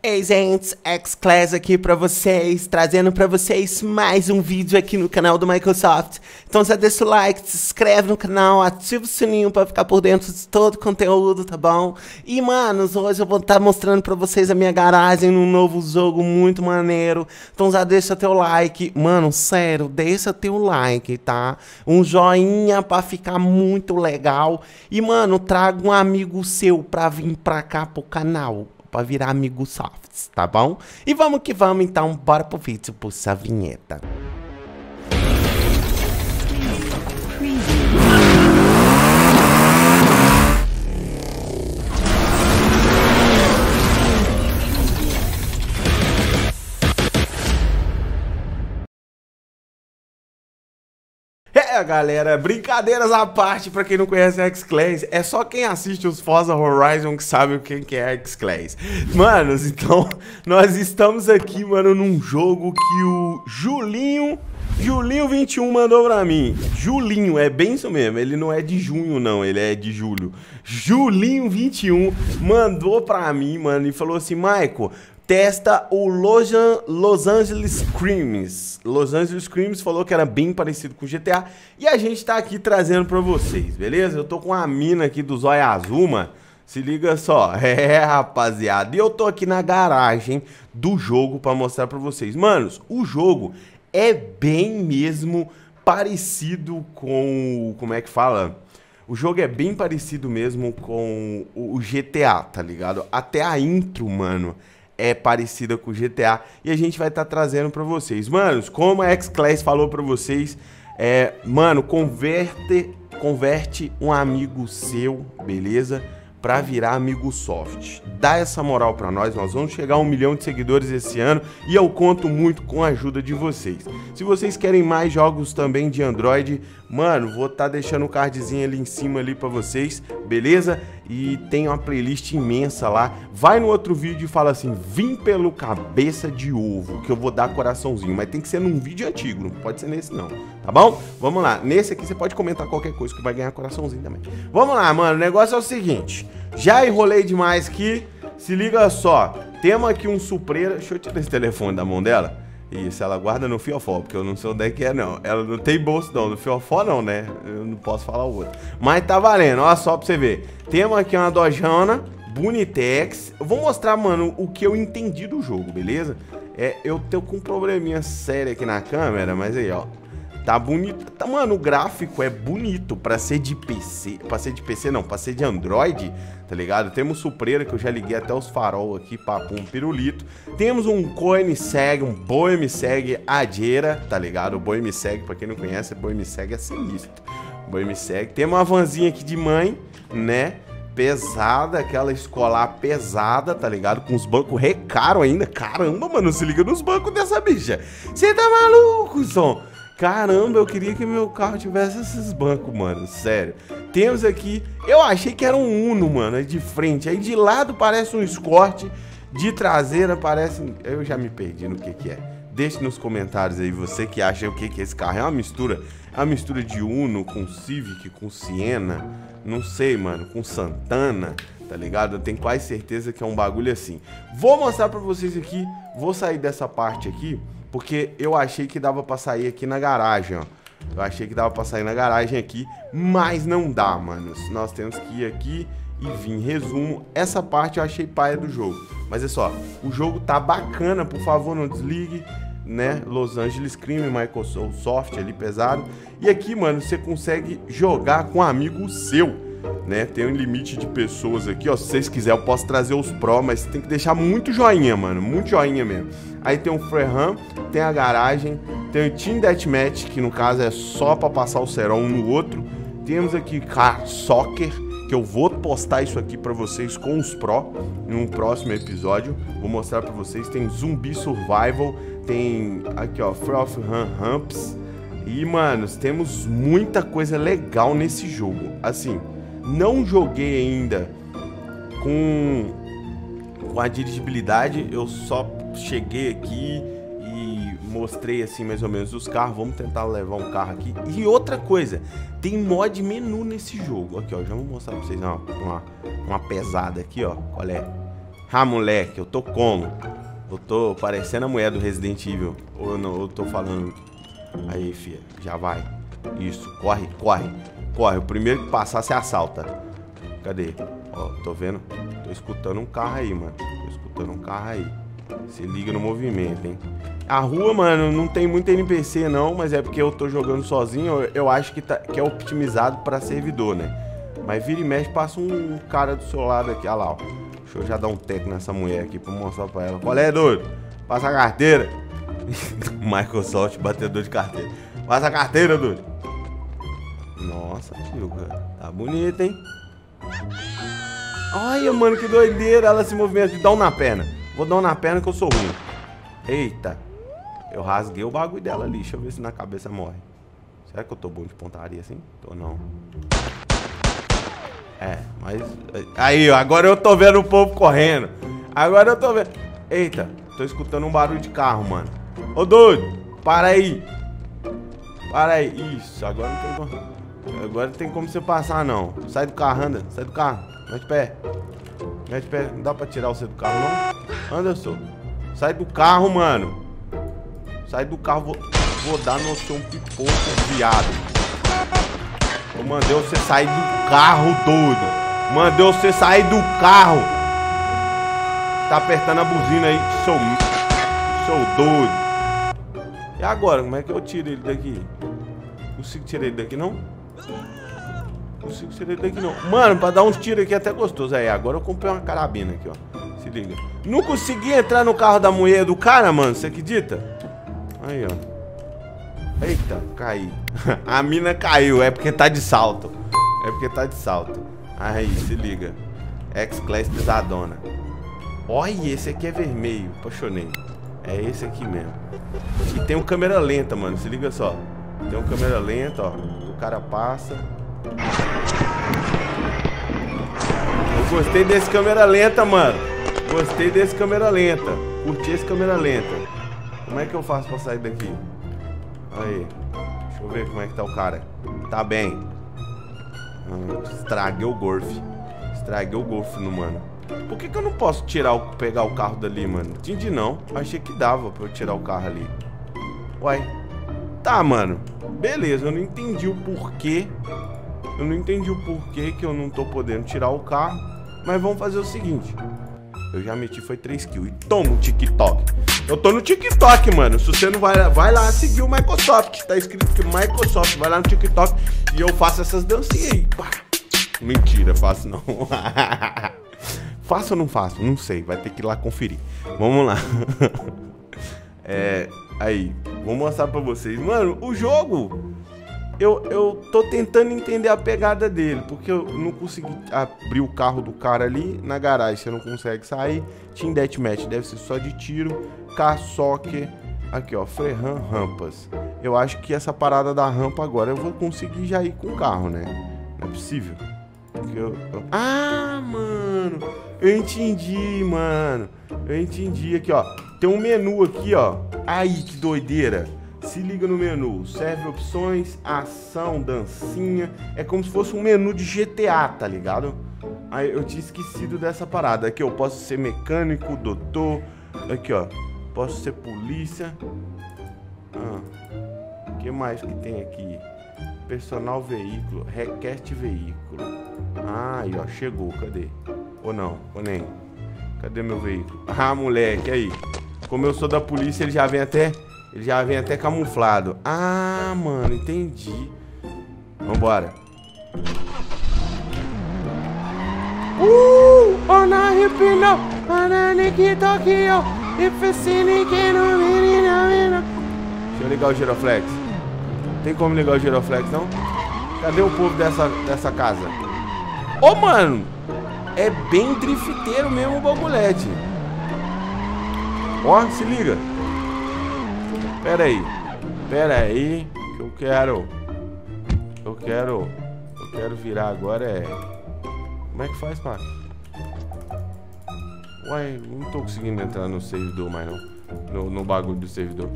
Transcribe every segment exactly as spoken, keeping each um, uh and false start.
Ei gente, X-Class aqui pra vocês, trazendo pra vocês mais um vídeo aqui no canal do Microsoft. Então já deixa o like, se inscreve no canal, ativa o sininho pra ficar por dentro de todo o conteúdo, tá bom? E manos, hoje eu vou estar mostrando pra vocês a minha garagem num novo jogo muito maneiro. Então já deixa teu like, mano, sério, deixa teu like, tá? Um joinha pra ficar muito legal. E mano, traga um amigo seu pra vir pra cá pro canal, pra virar amigo Softs, tá bom? E vamos que vamos, então, bora pro vídeo, puxa a vinheta. É, galera, brincadeiras à parte, pra quem não conhece X-Class, é só quem assiste os Forza Horizon que sabe o que é X-Class. Manos, então, nós estamos aqui, mano, num jogo que o Julinho, Julinho vinte e um mandou pra mim. Julinho, é bem isso mesmo, ele não é de junho não, ele é de julho. Julinho vinte e um mandou pra mim, mano, e falou assim: Michael, testa o Los Angeles Crimes. Los Angeles Crimes falou que era bem parecido com o G T A. E a gente tá aqui trazendo pra vocês, beleza? Eu tô com a mina aqui do Zóia Azul, mano. Se liga só. É, rapaziada. E eu tô aqui na garagem do jogo pra mostrar pra vocês. Manos, o jogo é bem mesmo parecido com... Como é que fala? O jogo é bem parecido mesmo com o G T A, tá ligado? Até a intro, mano, é parecida com o G T A e a gente vai estar tá trazendo pra vocês. Manos, como a X-Class falou pra vocês, é, mano, converte, converte um amigo seu, beleza? Pra virar amigo soft. Dá essa moral pra nós, nós vamos chegar a um milhão de seguidores esse ano e eu conto muito com a ajuda de vocês. Se vocês querem mais jogos também de Android, mano, vou estar tá deixando o cardzinho ali em cima ali pra vocês, beleza? E tem uma playlist imensa lá. Vai no outro vídeo e fala assim: vim pelo cabeça de ovo, que eu vou dar coraçãozinho. Mas tem que ser num vídeo antigo, não pode ser nesse não, tá bom? Vamos lá, nesse aqui você pode comentar qualquer coisa que vai ganhar coraçãozinho também. Vamos lá, mano, o negócio é o seguinte. Já enrolei demais aqui, se liga só. Temos aqui um supreira. Deixa eu tirar esse telefone da mão dela. Isso, ela guarda no fiofó, porque eu não sei onde é que é não. Ela não tem bolso não, no fiofó não, né? Eu não posso falar o outro. Mas tá valendo, olha só pra você ver. Temos aqui uma Dojana Bonitex. Eu vou mostrar, mano, o que eu entendi do jogo, beleza? É, eu tô com um probleminha sério aqui na câmera, mas aí, ó. Tá bonito, tá, mano, o gráfico é bonito pra ser de P C, pra ser de P C não, pra ser de Android, tá ligado? Temos supreira, que eu já liguei até os farol aqui, papo, um pirulito. Temos um Koenigsegg, um Boemiseg Adera, tá ligado? O Boemiseg, pra quem não conhece, Boemiseg é sinistro. Boemiseg. Temos uma vanzinha aqui de mãe, né? Pesada, aquela escolar pesada, tá ligado? Com os bancos recaro ainda. Caramba, mano, se liga nos bancos dessa bicha. Você tá maluco, som? Caramba, eu queria que meu carro tivesse esses bancos, mano, sério. Temos aqui, eu achei que era um Uno, mano, de frente. Aí de lado parece um Escort, de traseira parece... Eu já me perdi no que que é. Deixe nos comentários aí você que acha o que que é esse carro. É uma mistura, é uma mistura de Uno com Civic, com Siena, não sei, mano, com Santana, tá ligado? Eu tenho quase certeza que é um bagulho assim. Vou mostrar pra vocês aqui, vou sair dessa parte aqui, porque eu achei que dava pra sair aqui na garagem, ó. Eu achei que dava pra sair na garagem aqui, mas não dá, mano. Nós temos que ir aqui e vir. Resumo, essa parte eu achei paia do jogo. Mas é só, o jogo tá bacana, por favor, não desligue, né? Los Angeles Crime, Microsoft ali pesado. E aqui, mano, você consegue jogar com um amigo seu, né? Tem um limite de pessoas aqui, ó. Se vocês quiserem, eu posso trazer os Pro, mas tem que deixar muito joinha, mano. Muito joinha mesmo. Aí tem o Freeham, tem a garagem, tem o Team Deathmatch, que no caso é só pra passar o serão um no outro. Temos aqui Car Soccer, que eu vou postar isso aqui pra vocês com os Pro em um próximo episódio. Vou mostrar pra vocês. Tem Zumbi Survival, tem aqui, ó, Free of Run Ramps. E, manos, temos muita coisa legal nesse jogo. Assim, não joguei ainda com, com a dirigibilidade, eu só cheguei aqui e mostrei assim mais ou menos os carros. Vamos tentar levar um carro aqui. E outra coisa, tem mod menu nesse jogo. Aqui, ó, já vou mostrar pra vocês uma, uma, uma pesada aqui, ó. Qual é? Ah, moleque, eu tô como? Eu tô parecendo a mulher do Resident Evil. Ou eu, não, eu tô falando... Aí, filha, já vai. Isso, corre, corre. Corre, o primeiro que passar, você assalta. Cadê? Ó, tô vendo. Tô escutando um carro aí, mano. Tô escutando um carro aí. Se liga no movimento, hein? A rua, mano, não tem muito N P C, não. Mas é porque eu tô jogando sozinho. Eu, eu acho que, tá, que é optimizado pra servidor, né? Mas vira e mexe, passa um cara do seu lado aqui. Olha lá, ó. Deixa eu já dar um teco nessa mulher aqui pra mostrar pra ela. Qual é, doido? Passa a carteira. Microsoft, batedor de carteira. Passa a carteira, doido. Nossa, tio, cara. Tá bonito, hein? Olha, mano, que doideira. Ela se movimenta. Dá um na perna. Vou dar um na perna que eu sou ruim. Eita. Eu rasguei o bagulho dela ali. Deixa eu ver se na cabeça morre. Será que eu tô bom de pontaria assim? Tô não. É, mas... Aí, ó. Agora eu tô vendo o povo correndo. Agora eu tô vendo... Eita. Tô escutando um barulho de carro, mano. Ô, doido. Para aí. Para aí. Isso. Agora não tem como... Agora não tem como você passar, não. Sai do carro, anda. Sai do carro. Mete pé. Mete pé. Não dá pra tirar você do carro, não? Anderson. Sai do carro, mano. Sai do carro. Vou, vou dar no seu um pipoco, viado. Eu mandei você sair do carro, doido. Mandei você sair do carro. Tá apertando a buzina aí, seu... Seu doido. E agora? Como é que eu tiro ele daqui? Consigo tirar ele daqui, não? Consigo tirar ele daqui, não. Mano, pra dar uns tiros aqui é até gostoso. Aí, agora eu comprei uma carabina aqui, ó. Se liga. Não consegui entrar no carro da mulher do cara, mano. Você acredita? Aí, ó. Eita, caí. A mina caiu. É porque tá de salto. É porque tá de salto. Aí, se liga. X-Class pesadona. Olha, esse aqui é vermelho. Apaixonei. É esse aqui mesmo. E tem um câmera lenta, mano. Se liga só. Tem um câmera lenta, ó. O cara passa. Eu gostei desse câmera lenta, mano. Gostei desse câmera lenta. Curti esse câmera lenta. Como é que eu faço pra sair daqui? Aí. Deixa eu ver como é que tá o cara. Tá bem. Hum, estraguei o Golf. Estraguei o Golf no mano. Por que que eu não posso tirar o, pegar o carro dali, mano? Entendi não. Achei que dava pra eu tirar o carro ali. Uai. Tá, mano. Beleza, eu não entendi o porquê. Eu não entendi o porquê que eu não tô podendo tirar o carro. Mas vamos fazer o seguinte. Eu já meti, foi três kills. E toma o TikTok. Eu tô no TikTok, mano. Se você não vai, vai lá seguir o Microsoft. Tá escrito que Microsoft. Vai lá no TikTok e eu faço essas dancinhas aí. Pá. Mentira, faço não. Faço ou não faço? Não sei, vai ter que ir lá conferir. Vamos lá. É, aí, vou mostrar pra vocês. Mano, o jogo, eu, eu tô tentando entender a pegada dele. Porque eu não consegui abrir o carro do cara ali na garagem. Você não consegue sair. Team Deathmatch, deve ser só de tiro. K-Soccer. Aqui, ó, Ferran Rampas. Eu acho que essa parada da rampa agora eu vou conseguir já ir com o carro, né? Não é possível. Porque eu, eu... Ah, mano, eu entendi, mano. Eu entendi aqui, ó. Tem um menu aqui, ó. Aí, que doideira. Se liga no menu. Serve opções, ação, dancinha. É como se fosse um menu de G T A, tá ligado? Aí eu tinha esquecido dessa parada. Aqui eu posso ser mecânico, doutor. Aqui, ó. Posso ser polícia. Ah, o que mais que tem aqui? Personal veículo, request veículo. Ah, aí, ó, chegou, cadê? Ou não, ou nem. Cadê meu veículo? Ah, moleque, aí. Como eu sou da polícia, ele já vem até... Ele já vem até camuflado. Ah, mano, entendi. Vambora. Uh! Ona hipino, ona nikitokio, ifesini que no menina. Deixa eu ligar o giroflex. Tem como ligar o giroflex, não? Cadê o povo dessa, dessa casa? Ô, mano! É bem drifteiro mesmo o bagulhete. Ó, se liga. Pera aí. Pera aí. Que eu quero... Eu quero... Eu quero virar agora é... Como é que faz, pá? Uai, não tô conseguindo entrar no servidor mais, não. No, no bagulho do servidor.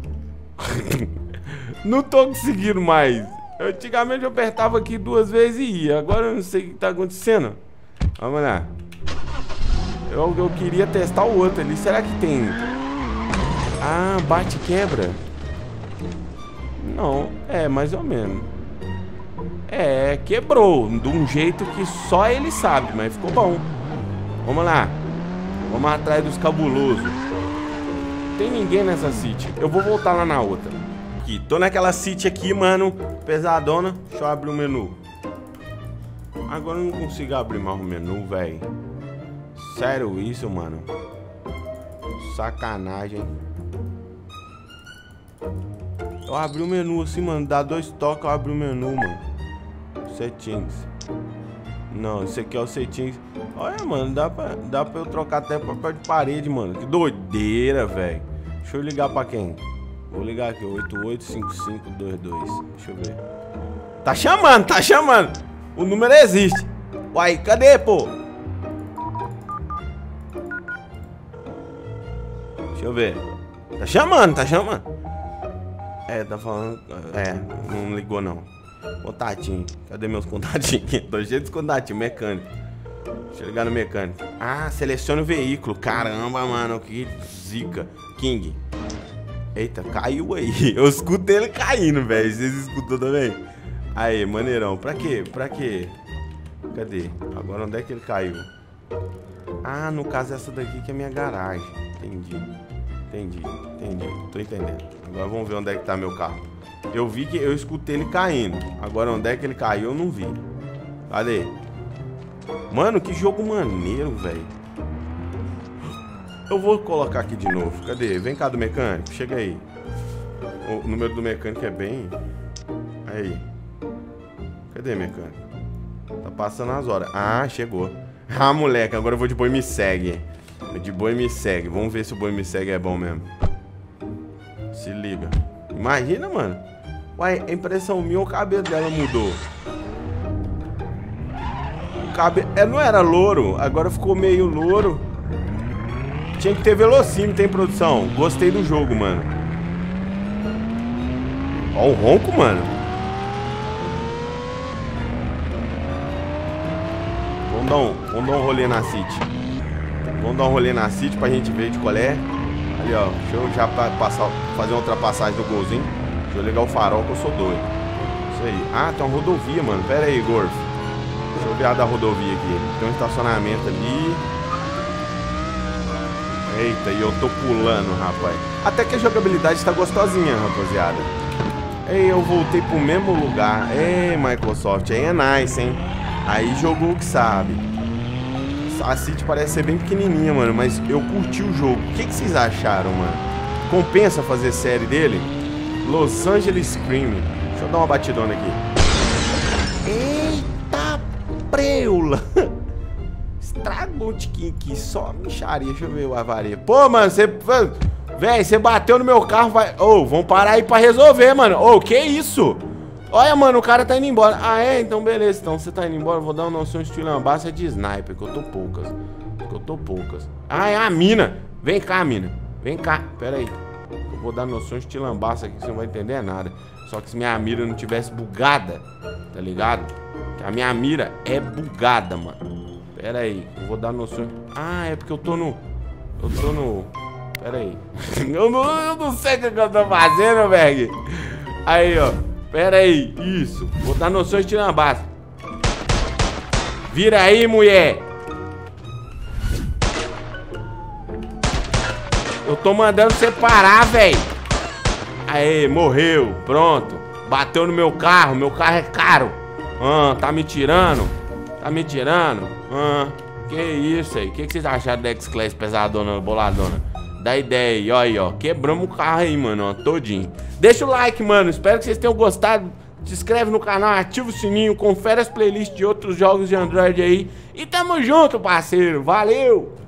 Não tô conseguindo mais. Antigamente eu apertava aqui duas vezes e ia. Agora eu não sei o que tá acontecendo. Vamos lá. Eu, eu queria testar o outro ali. Será que tem... Ah, bate e quebra? Não, é mais ou menos. É, quebrou. De um jeito que só ele sabe, mas ficou bom. Vamos lá. Vamos atrás dos cabulosos. Tem ninguém nessa city. Eu vou voltar lá na outra. Aqui, tô naquela city aqui, mano. Pesadona. Deixa eu abrir o menu. Agora eu não consigo abrir mais o menu, velho. Sério isso, mano? Sacanagem. Eu abri o menu assim, mano. Dá dois toques, eu abri o menu, mano. Settings. Não, esse aqui é o settings. Olha, mano, dá pra, dá pra eu trocar até papel de parede, mano. Que doideira, velho. Deixa eu ligar pra quem? Vou ligar aqui, oito oito cinco cinco dois dois. Deixa eu ver. Tá chamando, tá chamando. O número existe. Uai, cadê, pô? Deixa eu ver. Tá chamando, tá chamando. É, tá falando... É, não ligou não. Contatinho. Cadê meus contatinhos? Tô cheio de contatinho, mecânico. Deixa eu ligar no mecânico. Ah, seleciona o veículo. Caramba, mano, que zica. King. Eita, caiu aí. Eu escuto ele caindo, velho. Vocês escutam também? Aí, maneirão. Pra quê? Pra quê? Cadê? Agora onde é que ele caiu? Ah, no caso essa daqui que é minha garagem. Entendi. Entendi, entendi. Tô entendendo. Agora vamos ver onde é que tá meu carro. Eu vi que eu escutei ele caindo. Agora onde é que ele caiu eu não vi. Cadê? Mano, que jogo maneiro, velho. Eu vou colocar aqui de novo. Cadê? Vem cá do mecânico. Chega aí. O número do mecânico é bem... Aí. Cadê, mecânico? Tá passando as horas. Ah, chegou. Ah, moleque, agora eu vou de boi me segue. De boi me segue. Vamos ver se o boi me segue é bom mesmo. Se liga. Imagina, mano. Uai, a impressão minha, o cabelo dela mudou. O cabelo... É, não era louro. Agora ficou meio louro. Tinha que ter velocímetro, tem produção. Gostei do jogo, mano. Ó o ronco, mano. Vamos dar um, vamos dar um rolê na City. Vamos dar um rolê na City pra gente ver de qual é. Ali, ó. Deixa eu já passar, fazer uma ultrapassagem do golzinho. Deixa eu ligar o farol que eu sou doido. Isso aí. Ah, tem uma rodovia, mano. Pera aí, Gorf. Deixa eu ver a da rodovia aqui. Tem um estacionamento ali. Eita, e eu tô pulando, rapaz. Até que a jogabilidade está gostosinha, rapaziada. Ei, eu voltei pro mesmo lugar. Ei, Microsoft, aí é nice, hein? Aí jogou o que sabe. A City parece ser bem pequenininha, mano, mas eu curti o jogo. O que, que vocês acharam, mano? Compensa fazer série dele? Los Angeles Scream. Deixa eu dar uma batidona aqui. Eita preula! Estragou o tiquinho aqui, só micharia. Deixa eu ver o avaria. Pô, mano, você... Véi, você bateu no meu carro, vai... Ô, oh, vamos parar aí pra resolver, mano. Ô, oh, que isso? Olha, mano, o cara tá indo embora. Ah, é? Então beleza. Então você tá indo embora, eu vou dar uma noção de estilo lambaça de sniper, que eu tô poucas. Que eu tô poucas. Ah, é a mina. Vem cá, mina. Vem cá. Pera aí. Eu vou dar noção de estilo lambaça aqui, que você não vai entender nada. Só que se minha mira não tivesse bugada, tá ligado? Que a minha mira é bugada, mano. Pera aí. Eu vou dar noção... Ah, é porque eu tô no... Eu tô no... Pera aí. eu, não, eu não sei o que eu tô fazendo, Berg. Aí, ó. Pera aí. Isso. Vou dar noções de lambaço. Vira aí, mulher. Eu tô mandando você parar, velho. Aê, morreu. Pronto. Bateu no meu carro. Meu carro é caro. Ah, tá me tirando. Tá me tirando. Ah, que isso aí. O que, que vocês acharam da X-Class pesadona, boladona? Dá ideia aí, ó, aí, ó. Quebramos o carro aí, mano, ó, todinho. Deixa o like, mano. Espero que vocês tenham gostado. Se inscreve no canal, ativa o sininho, confere as playlists de outros jogos de Android aí. E tamo junto, parceiro. Valeu!